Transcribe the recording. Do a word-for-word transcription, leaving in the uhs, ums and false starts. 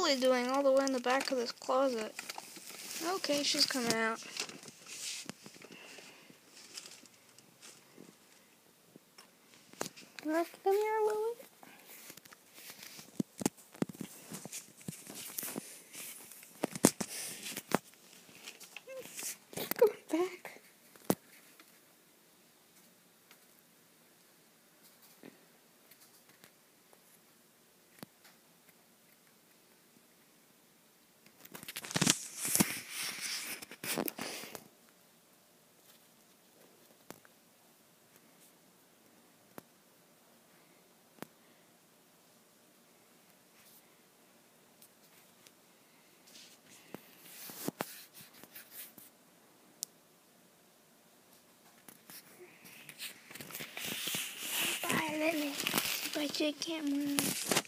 Lily doing all the way in the back of this closet? Okay, she's coming out. Come here, Lily. Go back. Bye, Lily. But you can't move.